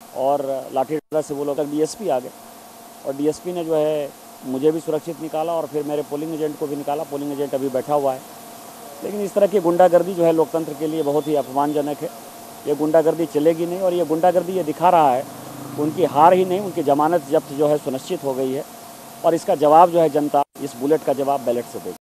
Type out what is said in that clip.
और लाठी डंडा से वो लोग तक डीएसपी आ गए और डीएसपी ने जो है मुझे भी सुरक्षित निकाला और फिर मेरे पोलिंग एजेंट को भी निकाला। पोलिंग एजेंट अभी बैठा हुआ है। लेकिन इस तरह की गुंडागर्दी जो है लोकतंत्र के लिए बहुत ही अपमानजनक है। ये गुंडागर्दी चलेगी नहीं और ये गुंडागर्दी ये दिखा रहा है उनकी हार ही नहीं, उनकी ज़मानत जब्त जो है सुनिश्चित हो गई है और इसका जवाब जो है जनता इस बुलेट का जवाब बैलेट से देगी।